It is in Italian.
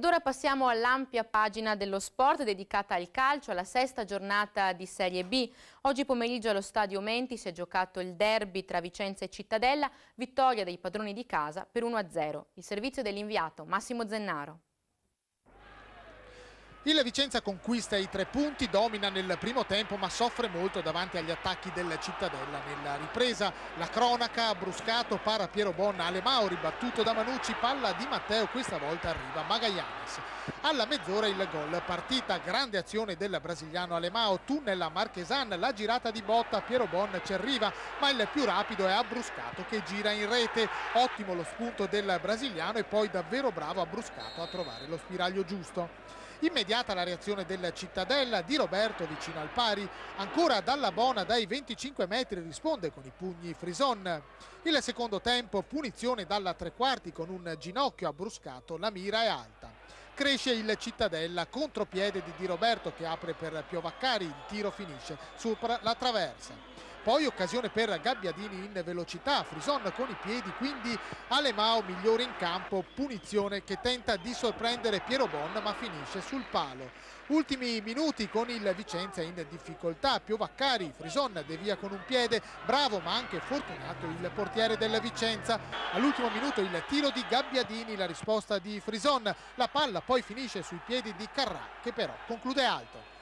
Ed ora passiamo all'ampia pagina dello sport dedicata al calcio, alla sesta giornata di Serie B. Oggi pomeriggio allo Stadio Menti si è giocato il derby tra Vicenza e Cittadella, vittoria dei padroni di casa per 1-0. Il servizio dell'inviato Massimo Zennaro. Il Vicenza conquista i 3 punti, domina nel primo tempo ma soffre molto davanti agli attacchi del Cittadella. Nella ripresa la cronaca, Bruscato para Piero Bonna, Alemao ribattuto da Manucci, palla di Matteo, questa volta arriva Magallanes. Alla mezz'ora il gol, partita, grande azione del brasiliano Alemao, tunnel a Marchesan, la girata di botta, Piero Bonna ci arriva ma il più rapido è Abruscato che gira in rete. Ottimo lo spunto del brasiliano e poi davvero bravo Abruscato a trovare lo spiraglio giusto. Immediata la reazione del Cittadella, Di Roberto vicino al pari, ancora Dalla Bona dai 25 metri risponde con i pugni Frison. Il secondo tempo, punizione dalla tre quarti con un ginocchio Abruscato, la mira è alta. Cresce il Cittadella, contropiede di Roberto che apre per Piovaccari, il tiro finisce sopra la traversa. Poi occasione per Gabbiadini in velocità, Frison con i piedi, quindi Alemao migliore in campo, punizione che tenta di sorprendere Piero Bon ma finisce sul palo. Ultimi minuti con il Vicenza in difficoltà, Piovaccari, Frison devia con un piede, bravo ma anche fortunato il portiere del Vicenza. All'ultimo minuto il tiro di Gabbiadini, la risposta di Frison, la palla poi finisce sui piedi di Carrà che però conclude alto.